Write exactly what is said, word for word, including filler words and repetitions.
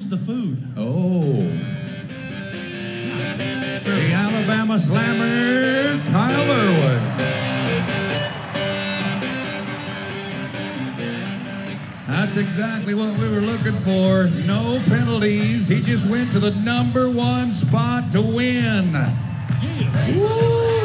the food. Oh. The Alabama Slammer, Kyle Irwin. That's exactly what we were looking for. No penalties. He just went to the number one spot to win. Yeah. Woo!